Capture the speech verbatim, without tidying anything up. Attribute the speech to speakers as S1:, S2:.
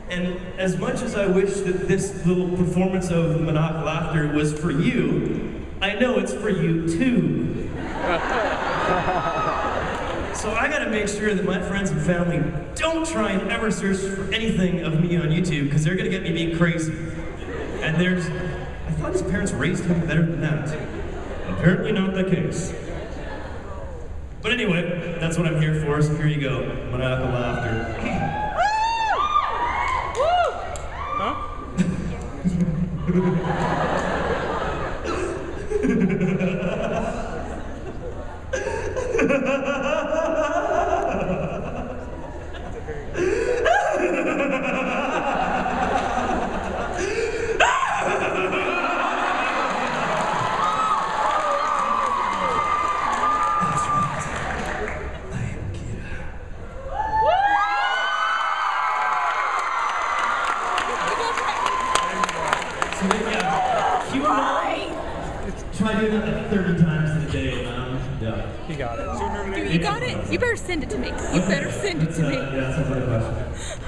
S1: And as much as I wish that this little performance of maniacal laughter was for you, I know it's for you too. So I gotta make sure that my friends and family don't try and ever search for anything of me on YouTube, because they're gonna get me being crazy. And there's, I thought his parents raised him better than that. Apparently not the case. But anyway, that's what I'm here for, so here you go, maniacal laughter. Try doing that like thirty times in a day, um, yeah.
S2: You got it.
S3: Dude, you got it? You better send it to me. You better send it to me.
S1: Yeah, that's a good question.